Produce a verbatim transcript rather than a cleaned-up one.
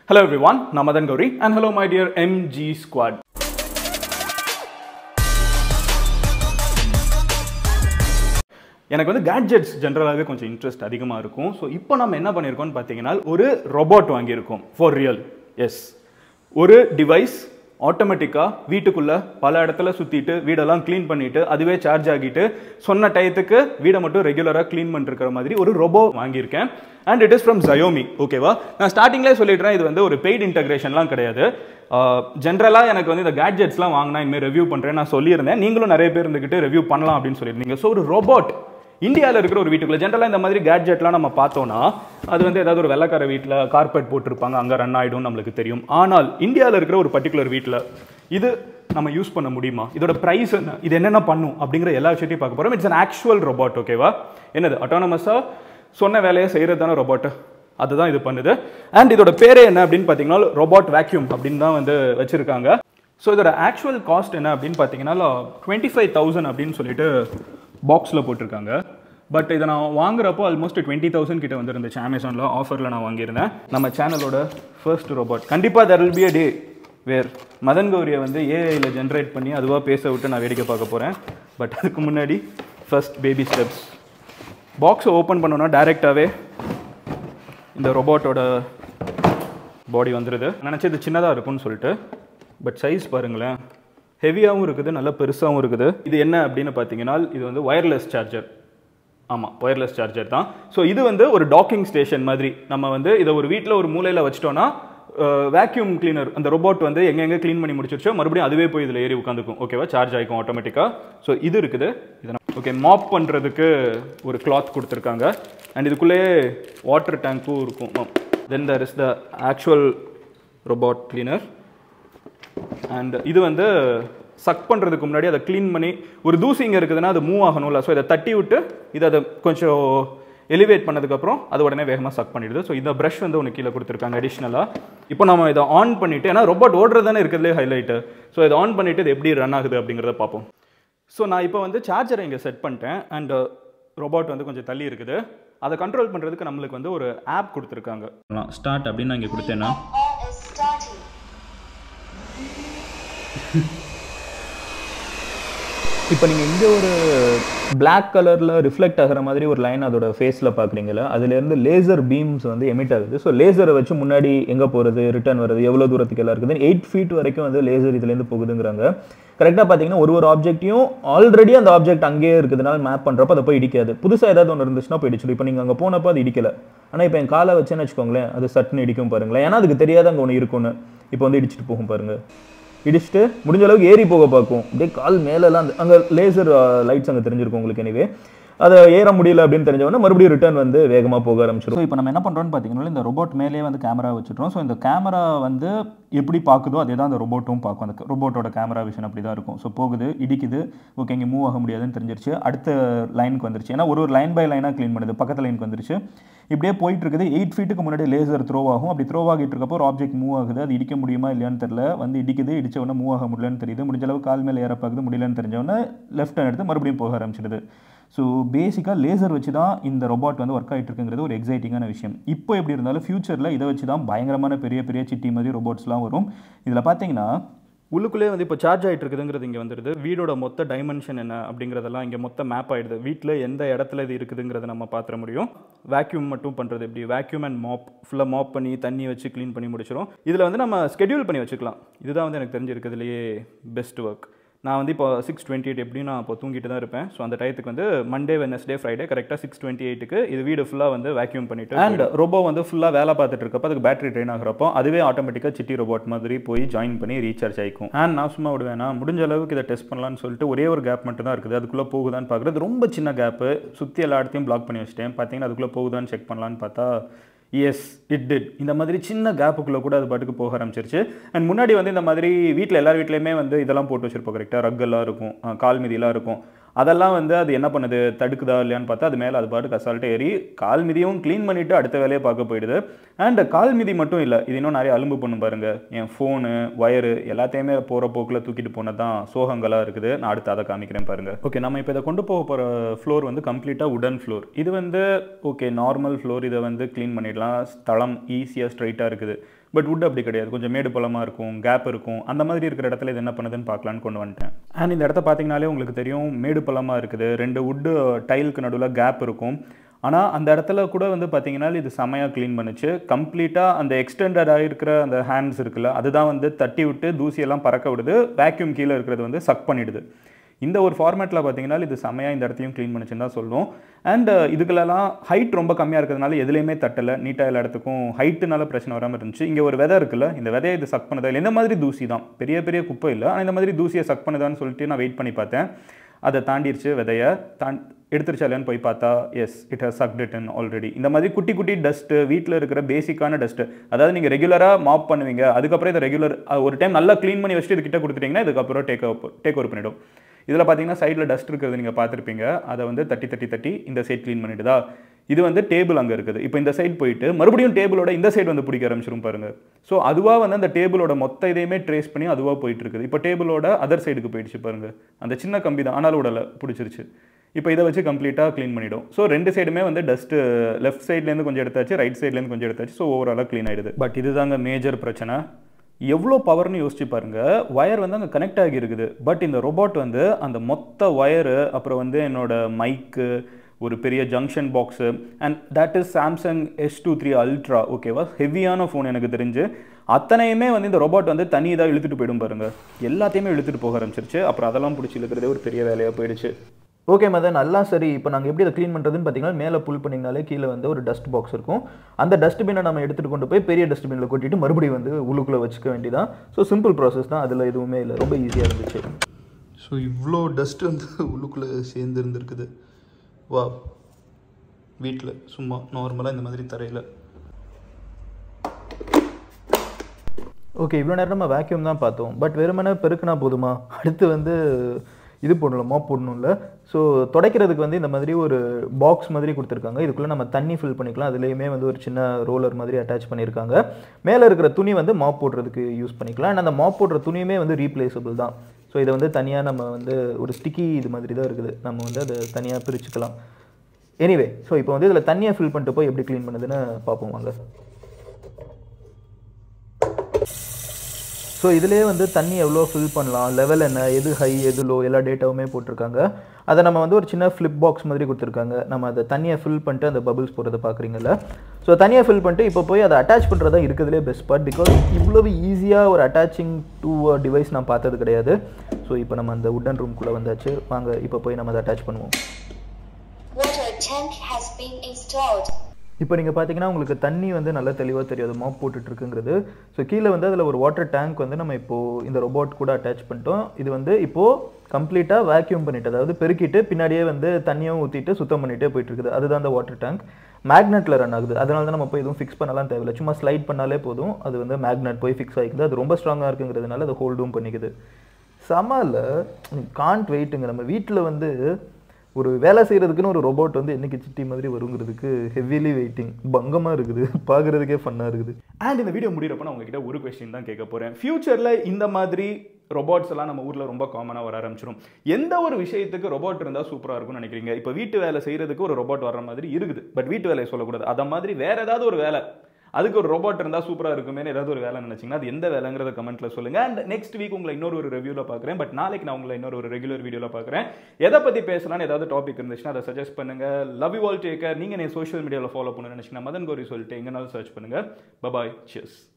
Hello everyone, I'm Madan Gowri and hello my dear M G squad. எனக்கு வந்து gadgets ஜெனரலாகவே கொஞ்சம் interest அதிகமாக இருக்கும். ஸோ இப்போ நம்ம என்ன பண்ணியிருக்கோம்னு பார்த்தீங்கன்னா ஒரு ரோபோட் வாங்கியிருக்கோம் ஃபார் ரியல். எஸ், ஒரு டிவைஸ் ஆட்டோமேட்டிக்காக வீட்டுக்குள்ளே பல இடத்துல சுற்றிட்டு வீடெல்லாம் க்ளீன் பண்ணிவிட்டு அதுவே சார்ஜ் ஆகிட்டு சொன்ன டயத்துக்கு வீடை மட்டும் ரெகுலராக க்ளீன் பண்ணிருக்கிற மாதிரி ஒரு ரோபோ வாங்கியிருக்கேன். And it is from Xiaomi. ஓகேவா, நான் ஸ்டார்டிங்லேயே சொல்லிடுறேன், இது வந்து ஒரு பெய்ட் இன்டகிரேஷன்லாம் கிடையாது. ஜென்ரலாக எனக்கு வந்து இந்த கேட்ஜெட்ஸ்லாம் வாங்கினா இனிமேல் ரிவ்யூ பண்ணுறேன் நான் சொல்லியிருந்தேன். நீங்களும் நிறைய பேர் இருந்துக்கிட்டு ரிவ்யூ பண்ணலாம் அப்படின்னு சொல்லியிருந்தீங்க. ஸோ ஒரு ரோபோட் இந்தியாவில் இருக்கிற ஒரு வீட்டுக்குள்ள ஜென்ரலாக இந்த மாதிரி கேட்ஜெட்லாம் நம்ம பார்த்தோன்னா அது வந்து ஏதாவது ஒரு வெள்ளக்கார வீட்டில் கார்பெட் போட்டிருப்பாங்க, அங்கே ரன் ஆகிடும் நம்மளுக்கு தெரியும். ஆனால் இந்தியாவில் இருக்கிற ஒரு பர்டிகுலர் வீட்டில் இது நம்ம யூஸ் பண்ண முடியுமா, இதோட ப்ரைஸ் என்ன, இது என்னென்ன பண்ணும் அப்படிங்கிற எல்லா விஷயத்தையும் பார்க்க போகிறோம். It's an actual robot. ஓகேவா, என்னது அட்டானமஸாக சொன்ன வேலையை செய்கிறது தானே ரோபோட், அதுதான் இது பண்ணுது. அண்ட் இதோட பேரே என்ன அப்படின்னு பார்த்தீங்கன்னா ரோபோட் வேக்யூம் அப்படின்னு தான் வந்து வச்சுருக்காங்க. ஸோ இதோட ஆக்சுவல் காஸ்ட் என்ன அப்படின்னு பார்த்தீங்கன்னா டுவெண்ட்டி ஃபைவ் தௌசண்ட் அப்படின்னு சொல்லிட்டு பாக்ஸில் போட்டிருக்காங்க. பட் இதை நான் வாங்குறப்போ ஆல்மோஸ்ட் டுவெண்ட்டி தௌசண்ட் கிட்ட வந்துருந்துச்சு. அமேசானில் ஆஃபரில் நான் வாங்கியிருந்தேன். நம்ம சேனலோட ஃபர்ஸ்ட் ரோபோட். கண்டிப்பாக there will be a day where Madan கௌரியை வந்து ஏஐயில் ஜென்ரேட் பண்ணி அதுவாக பேச விட்டு நான் வேடிக்கை பார்க்க போகிறேன். பட் அதுக்கு முன்னாடி ஃபர்ஸ்ட் பேபி ஸ்டெப்ஸ். பாக்ஸை ஓப்பன் பண்ணோன்னா டைரெக்டாகவே இந்த ரோபோட்டோட பாடி வந்துடுது. நினச்சது சின்னதாக இருக்கும்னு சொல்லிட்டு, பட் சைஸ் பாருங்களேன், ஹெவியாகவும் இருக்குது, நல்லா பெருசாகவும் இருக்குது. இது என்ன அப்படின்னு பார்த்தீங்கன்னா இது வந்து ஒயர்லெஸ் சார்ஜர். ஆமாம், ஒயர்லெஸ் சார்ஜர் தான். ஸோ இது வந்து ஒரு டாக்கிங் ஸ்டேஷன் மாதிரி. நம்ம வந்து இதை ஒரு வீட்டில் ஒரு மூலையில் வச்சிட்டோன்னா வேக்யூம் கிளீனர் அந்த ரோபோட் வந்து எங்கெங்கே க்ளீன் பண்ணி முடிச்சிருச்சோ மறுபடியும் அதுவே போய் இதில் ஏறி உட்காந்துக்கும். ஓகேவா, சார்ஜ் ஆகிக்கும் ஆட்டோமேட்டிக்காக. ஸோ இது இருக்குது. இதை ஓகே மாப் பண்ணுறதுக்கு ஒரு கிளாத் கொடுத்துருக்காங்க. அண்ட் இதுக்குள்ளேயே வாட்டர் டேங்க்கும் இருக்கும். Then there is the actual robot cleaner. And இது வந்து சக் பண்ணுறதுக்கு முன்னாடி அதை க்ளீன் பண்ணி ஒரு தூசி இங்கே இருக்குதுன்னா அது மூவ் ஆகணும்ல. ஸோ இதை தட்டி விட்டு இதை அதை கொஞ்சம் எலிவேட் பண்ணதுக்கப்புறம் அது உடனே வேகமாக சக் பண்ணிடுது. ஸோ இந்த ப்ரஷ் வந்து ஒன்று கீழே கொடுத்துருக்காங்க அடிஷ்னலாக. இப்போ நம்ம இதை ஆன் பண்ணிவிட்டு, ஏன்னா ரோபோட் ஓடுறது தானே இருக்கிறதுலே ஹைலைட்டு. ஸோ இதை ஆன் பண்ணிவிட்டு இது எப்படி ரன் ஆகுது அப்படிங்கிறத பார்ப்போம். ஸோ நான் இப்போ வந்து சார்ஜரை இங்கே செட் பண்ணிட்டேன். அண்ட் ரோபோட் வந்து கொஞ்சம் தள்ளி இருக்குது. அதை கண்ட்ரோல் பண்ணுறதுக்கு நம்மளுக்கு வந்து ஒரு ஆப் கொடுத்துருக்காங்க. ஸ்டார்ட் அப்படின்னு நான் இங்கே கொடுத்தேன்னா இப்போ நீங்கள் இங்கே ஒரு பிளாக் கலரில் ரிஃப்ளெக்ட் ஆகிற மாதிரி ஒரு லைன் அதோட ஃபேஸில் பார்க்குறீங்களா, அதுலேருந்து லேசர் பீம்ஸ் வந்து எமிட் ஆகுது. ஸோ லேசரை வச்சு முன்னாடி எங்கே போகிறது, ரிட்டர்ன் வருது, எவ்வளோ தூரத்துக்கு எல்லாம் இருக்குது, எயிட் ஃபீட் வரைக்கும் வந்து லேசர் இதுலேருந்து போகுதுங்கிறாங்க. கரெக்டாக பார்த்தீங்கன்னா ஒரு ஒரு ஆப்ஜெக்ட்டையும் ஆல்ரெடி அந்த ஆப்ஜெக்ட் அங்கேயே இருக்கிறதுனால மேப் பண்ணுறப்போ அதை போய் இடிக்காது. புதுசாக ஏதாவது ஒன்று இருந்துச்சுன்னா போய் இடிச்சிடும். இப்போ நீங்கள் அங்கே போனப்போ அது இடிக்கலை. ஆனால் இப்போ என் காலை வச்சேன்னு வச்சுக்கோங்களேன், அது சட்டுன்னு இடிக்கும் பாருங்களேன். ஏன்னா அதுக்கு தெரியாத அங்கே ஒன்று இருக்குன்னு. இப்போ வந்து இடிச்சிட்டு போகும் பாருங்கள். இடிச்சுட்டு முடிஞ்ச அளவுக்கு ஏறி போக பார்க்கும். அப்படியே கால் மேலெல்லாம் அந்த அங்கே லேசர் லைட்ஸ் அங்கே தெரிஞ்சிருக்கும் உங்களுக்கு. எனவே அதை ஏற முடியல அப்படின்னு தெரிஞ்சவொடனே மறுபடியும் ரிட்டர்ன் வந்து வேகமாக போக ஆரம்பிச்சிடும். ஸோ இப்போ நம்ம என்ன பண்ணுறோம்னு பார்த்தீங்கன்னா இந்த ரோபோட் மேலேயே வந்து கேமரா வச்சுட்டோம். ஸோ இந்த கேமரா வந்து எப்படி பார்க்குதோ அதே தான் அந்த ரோபோட்டும் பார்க்கும். அந்த ரோபோட்டோட கேமரா விஷன் அப்படி தான் இருக்கும். ஸோ போகுது, இடிக்குது, ஓகே இங்கே மூவ் ஆக முடியாதுன்னு தெரிஞ்சிருச்சு. அடுத்த லைனுக்கு வந்துருச்சு. ஏன்னா ஒரு ஒரு லைன் பை லைனாக க்ளீன் பண்ணுது. பக்கத்து லைனுக்கு வந்துருச்சு. இப்படியே போயிட்டு இருக்குது. எயிட் ஃபீட்டுக்கு முன்னாடி லேசர் த்ரோ ஆகும். அப்படி த்ரோ ஆகிட்டு இருக்கப்போ ஒரு ஆப்ஜெக்ட் மூவ் ஆகுது. அது இடிக்க முடியுமா இல்லையான்னு தெரியல. வந்து இடிக்குது, இடிச்ச உடனே மூவ் ஆக முடியலன்னு தெரியுது. முடிஞ்ச அளவு கால் மேலே ஏற பார்க்குது, முடியலன்னு தெரிஞ்சவொடனே லெஃப்ட் ஹேண்ட் எடுத்து மறுபடியும் போக ஆரம்பிச்சிடுது. ஸோ பேசிக்காக லேசர் வச்சு தான் இந்த ரோபோட் வந்து ஒர்க் ஆகிட்டு இருக்குங்கிறது ஒரு எக்ஸைட்டிங்கான விஷயம். இப்போ எப்படி இருந்தாலும் ஃபியூச்சரில் இதை வச்சு தான் பயங்கரமான பெரிய பெரிய சிட்டி மாதிரி ரோபோட்ஸ்லாம் வரும். இதில் பார்த்தீங்கன்னா உள்ளுக்குள்ளே வந்து இப்போ சார்ஜ் ஆகிட்டு இருக்குதுங்கிறது இங்கே வந்துடுது. வீடோட மொத்த டைமென்ஷன் என்ன அப்படிங்கிறதெல்லாம் இங்கே மொத்த மேப் ஆகிடுது. வீட்டில் எந்த இடத்துல இது இருக்குதுங்கிறத நம்ம பார்த்துட முடியும். வேக்யூம் மட்டும் பண்ணுறது எப்படி, வேக்யூம் அண்ட் மாப் ஃபுல்லாக மாப் பண்ணி தண்ணி வச்சு க்ளீன் பண்ணி முடிச்சிடும். இதில் வந்து நம்ம ஸ்கெடியூல் பண்ணி வச்சுக்கலாம். இதுதான் வந்து எனக்கு தெரிஞ்சிருக்கிறதுலையே பெஸ்ட் ஒர்க். நான் வந்து இப்போ சிக்ஸ் டுவெண்ட்டி எயிட் எப்படியும் நான் இப்போ தூங்கிட்டு தான் இருப்பேன். ஸோ அந்த டயத்துக்கு வந்து மண்டே வெனஸ்டே ஃப்ரைடே கரெக்டாக சிக்ஸ் டுவெண்ட்டி எயிட்டுக்கு இது வீடு ஃபுல்லாக வந்து வேக்யூம் பண்ணிவிட்டு அண்ட் ரோபோ வந்து ஃபுல்லாக வேலை பார்த்துட்டு இருக்கப்போ அதுக்கு பேட்டரி ட்ரெயின் ஆகிறப்போ அதுவே ஆட்டோமேட்டிக்காக சிட்டி ரோபோட் மாதிரி போய் ஜாயின் பண்ணி ரீசார்ஜ் ஆகிக்கும். அண்ட் நான் சும்மா விடுவேன்னா முடிஞ்ச அளவுக்கு இதை டெஸ்ட் பண்ணலான்னு சொல்லிட்டு ஒரே ஒரு கேப் மட்டும் தான் இருக்குது. அதுக்குள்ளே போகுதான்னு பார்க்குறது. ரொம்ப சின்ன கேப்பு, சுற்றி எல்லா இடத்தையும் பிளாக் பண்ணி வச்சுட்டேன். பார்த்தீங்கன்னா அதுக்குள்ளே போகுதான்னு செக் பண்ணலான்னு பார்த்தா எஸ் இட் டிட். இந்த மாதிரி சின்ன கேப்புக்குள்ளே கூட அது பாட்டுக்கு போக ஆரம்பிச்சிருச்சு. அண்ட் முன்னாடி வந்து இந்த மாதிரி வீட்டில் எல்லார் வீட்லேயுமே வந்து இதெல்லாம் போட்டு வச்சுருப்போம். கரெக்டாக ரக்கெல்லாம் இருக்கும், கால் மிதியெல்லாம் இருக்கும். அதெல்லாம் வந்து அது என்ன பண்ணுது, தடுக்குதா இல்லையான்னு பார்த்தா அது மேலே அது பாட்டுக்கு அசால்ட்டு ஏறி கால் மிதியும் க்ளீன் பண்ணிவிட்டு அடுத்த வேலையை பார்க்க போயிடுது. அண்ட் கால் மிதி மட்டும் இல்லை, இது இன்னும் நிறைய அலும்பு பண்ணும் பாருங்கள். என் ஃபோனு, ஒயரு எல்லாத்தையுமே போகிற போக்கில் தூக்கிட்டு போனது தான் சோகங்களாக இருக்குது. நான் அடுத்து அதை காமிக்கிறேன் பாருங்கள். ஓகே, நம்ம இப்போ இதை கொண்டு போக போகிற ஃப்ளோர் வந்து கம்ப்ளீட்டாக உடன் ஃப்ளோர். இது வந்து ஓகே நார்மல் ஃப்ளோர். இதை வந்து க்ளீன் பண்ணிடலாம். ஸ்தளம் ஈஸியாக ஸ்ட்ரைட்டாக இருக்குது. பட் வுட் அப்படி கிடையாது, கொஞ்சம் மேடு பள்ளமாக இருக்கும், கேப் இருக்கும். அந்த மாதிரி இருக்கிற இடத்துல இது என்ன பண்ணுதுன்னு பார்க்கலான்னு கொண்டு வந்துட்டேன். அண்ட் இந்த இடத்த பார்த்தீங்கனாலே உங்களுக்கு தெரியும், மேடு பள்ளமாக இருக்குது, ரெண்டு வுட்டு டைலுக்கு நடுவில் கேப் இருக்கும். ஆனால் அந்த இடத்துல கூட வந்து பார்த்தீங்கன்னா இது செமையாக க்ளீன் பண்ணுச்சு. கம்ப்ளீட்டாக அந்த எக்ஸ்டெண்டடாக இருக்கிற அந்த ஹேண்ட்ஸ் இருக்குல்ல, அதுதான் வந்து தட்டி விட்டு தூசியெல்லாம் பறக்க விடுது, வேக்யூம் கீழே இருக்கிறது வந்து சக் பண்ணிடுது. இந்த ஒரு ஃபார்மேட்டில் பார்த்தீங்கன்னா இது செமையாக இந்த இடத்தையும் க்ளீன் பண்ணிச்சுன்னு தான் சொல்லுவோம். அண்ட் இதுக்கெல்லாம் ஹைட் ரொம்ப கம்மியாக இருக்கிறதுனால எதுலேயுமே தட்டலை, நீட்டாக எல்லா இடத்துக்கும் ஹைட்டுனால பிரச்சனை வராமல் இருந்துச்சு. இங்கே ஒரு விதை இருக்குல்ல, இந்த விதையை இது சக் பண்ணுதா இல்லை, இந்த மாதிரி தூசி தான், பெரிய பெரிய குப்பை இல்லை, ஆனால் இந்த மாதிரி தூசியை சக் பண்ணுதான்னு சொல்லிட்டு நான் வெயிட் பண்ணி பார்த்தேன். அதை தாண்டிடுச்சு, விதையை தான் எடுத்துருச்சா இல்லையான்னு போய் பார்த்தா yes, it has sucked it in already. இந்த மாதிரி குட்டி குட்டி டஸ்ட்டு, வீட்டில் இருக்கிற பேசிக்கான டஸ்ட்டு, அதாவது நீங்கள் ரெகுலராக மாப் பண்ணுவீங்க, அதுக்கப்புறம் இதை ரெகுலர் ஒரு டைம் நல்லா க்ளீன் பண்ணி வச்சுட்டு இதுக்கிட்ட கொடுத்துட்டிங்கன்னா இதுக்கப்புறம் டேக் டேக் ஓவர் பண்ணிவிடும். இதில் பார்த்தீங்கன்னா சைடில் டஸ்ட் இருக்கிறது நீங்கள் பார்த்துருப்பீங்க, அதை வந்து தட்டி தட்டி தட்டி இந்த சைட் க்ளீன் பண்ணிவிடுதா. இது வந்து டேபிள் அங்கே இருக்குது, இப்போ இந்த சைட் போயிட்டு மறுபடியும் டேபிளோட இந்த சைடு வந்து பிடிக்க ஆரம்பிச்சிரும் பாருங்கள். ஸோ அதுவாக வந்து அந்த டேபிளோட மொத்த இதையுமே ட்ரேஸ் பண்ணி அதுவாக போயிட்டு இருக்குது. இப்போ டேபிளோட அதர் சைடுக்கு போயிடுச்சு பாருங்கள், அந்த சின்ன கம்பி தான் ஆனாலும் உடலை பிடிச்சிருச்சு. இப்போ இதை வச்சு கம்ப்ளீட்டாக க்ளீன் பண்ணிவிடும். ஸோ ரெண்டு சைடுமே வந்து டஸ்ட்டு லெஃப்ட் சைட்லேருந்து கொஞ்சம் எடுத்தாச்சு, ரைட் சைட்லேருந்து கொஞ்சம் எடுத்தாச்சு. ஸோ ஓவராலாக க்ளீன் ஆகிடுது. பட் இதுதாங்க மேஜர் பிரச்சனை. எவ்வளோ பவர்னு யோசிச்சு பாருங்கள், ஒயர் வந்து அங்கே கனெக்ட் ஆகியிருக்குது. பட் இந்த ரோபோட் வந்து அந்த மொத்த ஒயரு, அப்புறம் வந்து என்னோட மைக்கு, ஒரு பெரிய junction box, and that is Samsung S two three ultra, ஓகேவா, ஹெவியான ஃபோன் எனக்கு தெரிஞ்சு. அத்தனையுமே வந்து இந்த ரோபோட் வந்து தனி இதாக இழுத்துட்டு போயிடும் பாருங்கள், எல்லாத்தையுமே இழுத்துட்டு போக ஆரம்பிச்சிருச்சு. அப்புறம் அதெல்லாம் பிடிச்சி இழுக்கிறதே ஒரு பெரிய வேலையாக போயிடுச்சு. ஓகே மதன், நல்லா சரி. இப்போ நாங்கள் எப்படி அதை க்ளீன் பண்ணுறதுன்னு பார்த்தீங்கன்னா, மேலே புல் பண்ணிங்கனாலே கீழே வந்து ஒரு டஸ்ட் பாக்ஸ் இருக்கும். அந்த டஸ்ட்பினை நம்ம எடுத்துகிட்டு கொண்டு போய் பெரிய டஸ்ட்பினில் கொட்டிட்டு மறுபடியும் வந்து உள்ளுக்குள்ளே வச்சுக்க வேண்டியதான். ஸோ சிம்பிள் ப்ராசஸ் தான், அதில் எதுவுமே இல்லை, ரொம்ப ஈஸியாக இருந்துச்சு. ஸோ இவ்வளோ டஸ்ட்டு வந்து உள்ளுக்குள்ளே சேர்ந்து இருந்துருக்குது. வா, வீட்டில் சும்மா நார்மலாக இந்த மாதிரி தரையில். ஓகே, இவ்வளோ நேரம் நம்ம வேக்யூம் தான் பார்த்தோம். பட் வெறுமனே பெருக்குனா போதுமா? அடுத்து வந்து இது போடணும், மாப் போடணும்ல. ஸோ துடைக்கிறதுக்கு வந்து இந்த மாதிரி ஒரு பாக்ஸ் மாதிரி கொடுத்துருக்காங்க. இதுக்குள்ளே நம்ம தண்ணி ஃபில் பண்ணிக்கலாம். அதுலேயுமே வந்து ஒரு சின்ன ரோலர் மாதிரி அட்டாச் பண்ணியிருக்காங்க. மேலே இருக்கிற துணி வந்து மாப் போடுறதுக்கு யூஸ் பண்ணிக்கலாம். அண்ட் அந்த மாப் போடுற துணியுமே வந்து ரீப்ளேசபிள் தான். ஸோ இதை வந்து தனியாக நம்ம வந்து ஒரு ஸ்டிக்கி இது மாதிரி தான் இருக்குது, நம்ம வந்து அதை தனியாக பிரிச்சுக்கலாம். எனிவே, ஸோ இப்போ வந்து இதில் தண்ணியை ஃபில் பண்ணிட்டு போய் எப்படி க்ளீன் பண்ணுதுன்னு பார்ப்போம் வாங்க. ஸோ இதிலே வந்து தண்ணி எவ்வளோ ஃபில் பண்ணலாம், லெவல் என்ன, எது ஹை எது லோ, எல்லா டேட்டாவுமே போட்டிருக்காங்க. அதை நம்ம வந்து ஒரு சின்ன ஃப்ளிப் பாக்ஸ் மாதிரி கொடுத்துருக்காங்க. நம்ம அதை தண்ணியை ஃபில் பண்ணிட்டு அந்த பபிள்ஸ் போகிறத பார்க்குறீங்கல்ல. ஸோ தண்ணியை ஃபில் பண்ணிட்டு இப்போ போய் அதை அட்டாச் பண்ணுறதா இருக்கிறதுலே பெஸ்ட் பார்ட். பிகாஸ் இவ்வளவு ஈஸியாக ஒரு அட்டாச்சிங் டூ டிவைஸ் நான் பார்த்தது கிடையாது. ஸோ இப்போ நம்ம அந்த உட்டன் ரூம்குள்ளே வந்தாச்சு. வாங்க இப்போ போய் நம்ம அதை அட்டாச் பண்ணுவோம். இப்போ நீங்கள் பார்த்தீங்கன்னா உங்களுக்கு தண்ணி வந்து நல்லா தெளிவாக தெரியாது மாப் போட்டுட்ருக்குங்கிறது. ஸோ கீழே வந்து அதில் ஒரு வாட்டர் டேங்க் வந்து நம்ம இப்போது இந்த ரோபோட் கூட அட்டாச் பண்ணிட்டோம். இது வந்து இப்போது கம்ப்ளீட்டாக வேக்யூம் பண்ணிவிட்டு, அதாவது பெருக்கிட்டு பின்னாடியே வந்து தண்ணியும் ஊற்றிட்டு சுத்தம் பண்ணிகிட்டே போயிட்டுருக்குது. அதுதான் அந்த வாட்டர் டேங்க். மேக்னெட்டில் ரன் ஆகுது. அதனால தான் நம்ம போய் எதுவும் ஃபிக்ஸ் பண்ணலாம் தேவையில்லை, சும்மா ஸ்லைட் பண்ணாலே போதும், அது வந்து மேக்னெட் போய் ஃபிக்ஸ் ஆகிக்குது. அது ரொம்ப ஸ்ட்ராங்காக இருக்குங்கிறதுனால அதை ஹோல்டும் பண்ணிக்குது. சமால காண்ட் வெயிட்டுங்க. நம்ம வீட்டில் வந்து ஒரு வேலை செய்கிறதுக்குன்னு ஒரு ரோபோட் வந்து என்னைக்கு சிட்டி மாதிரி வருங்கிறதுக்கு ஹெவிலி வெயிட்டிங், பங்கமாக இருக்குது, பார்க்குறதுக்கே ஃபன்னாக இருக்குது. அண்ட் இந்த வீடியோ முடிகிறப்ப நான் உங்ககிட்ட ஒரு கொஸ்டின் தான் கேட்க போகிறேன். ஃபியூச்சரில் இந்த மாதிரி ரோபோட்ஸ் எல்லாம் நம்ம ஊரில் ரொம்ப காமனாக வர ஆரம்பிச்சிடும். எந்த ஒரு விஷயத்துக்கு ரோபோட் இருந்தால் சூப்பராக இருக்கும்னு நினைக்கிறீங்க? இப்போ வீட்டு வேலை செய்கிறதுக்கு ஒரு ரோபோட் வர மாதிரி இருக்குது, பட் வீட்டு வேலையை சொல்லக்கூடாது. அதை மாதிரி வேறு ஏதாவது ஒரு வேலை, அதுக்கு ஒரு ரோபோட் இருந்தால் சூப்பராக இருக்குமே ஏதாவது ஒரு வேலை நினைச்சிங்கன்னா அது எந்த வேலைங்கிறத கமெண்ட்டில் சொல்லுங்கள். அண்ட் நெக்ஸ்ட் வீக் உங்களை இன்னொரு ஒரு ரிவ்யூவில் பார்க்குறேன். பட் நாளைக்கு நான் உங்களை இன்னொரு ஒரு ரெகுலர் வீடியோவில் பார்க்குறேன். எதை பற்றி பேசலாம்னு ஏதாவது டாபிக் இருந்துச்சுன்னா அதை சஜஸ்ட் பண்ணுங்கள். Love you all, take care. நீங்கள் சோஷியல் மீடியாவில் ஃபாலோ பண்ணணும்னு நினச்சிங்கன்னா மதன் கௌரி சொல்லிட்டு எங்கேனாலும் சர்ச் பண்ணுங்கள். Bye bye, cheers.